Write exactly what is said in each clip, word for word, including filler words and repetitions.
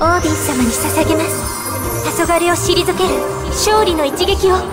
オーディン様に捧げます。黄昏を退ける勝利の一撃を。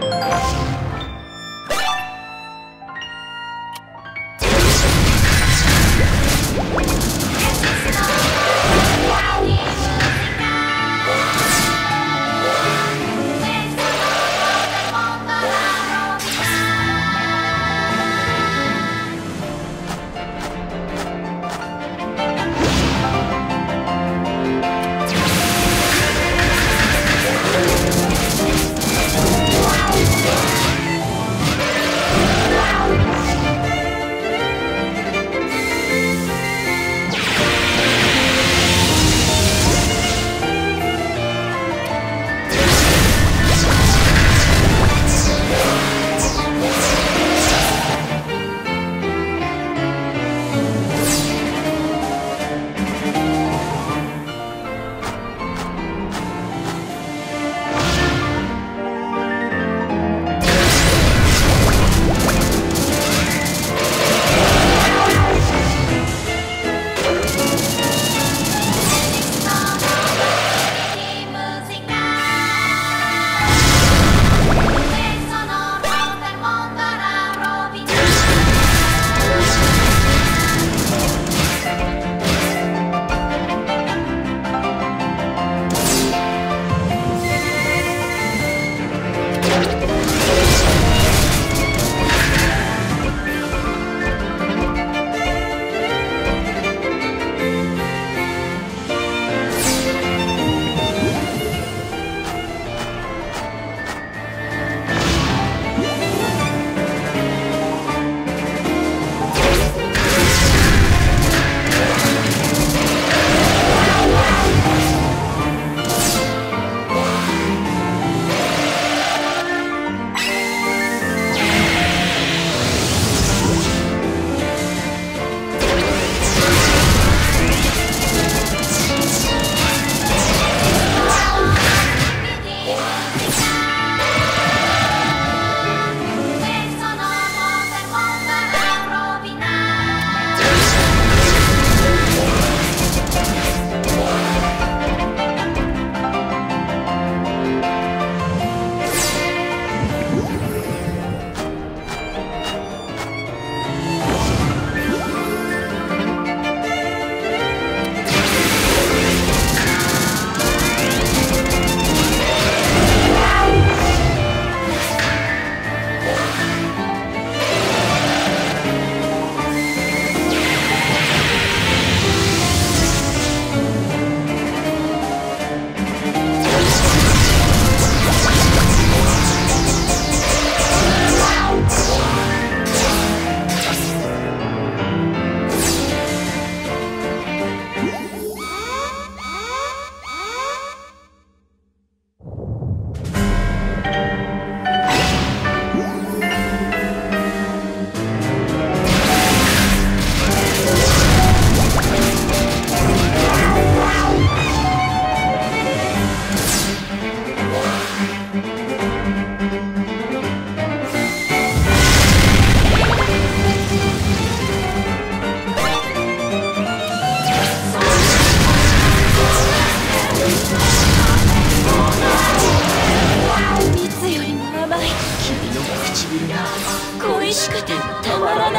恋しくてたまらない。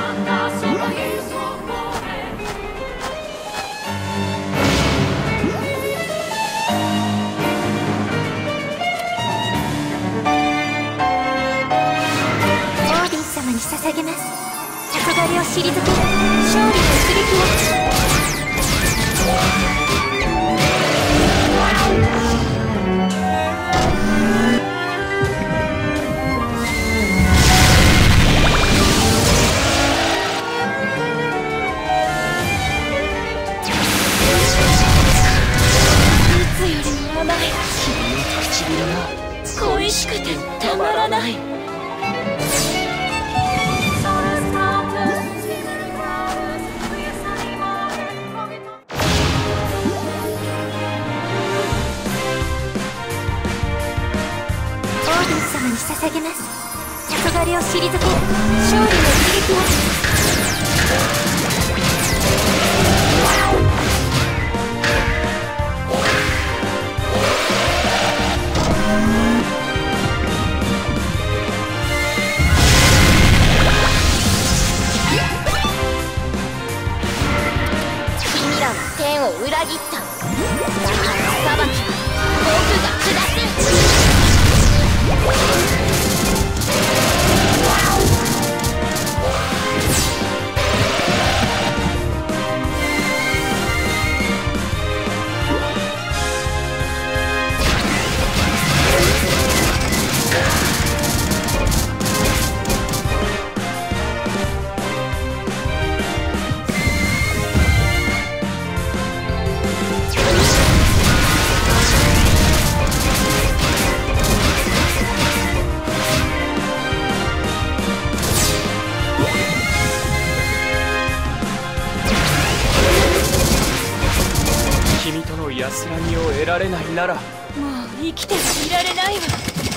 オーディン様に捧げます。黄昏を退ける勝利の一撃を。 恋しくてたまらない。 オーディン様に捧げます。黄昏を退ける勝利の一撃を。 裏切っただから裁きは僕が下す。 君との安らぎを得られないなら、 もう生きてはいられないわ。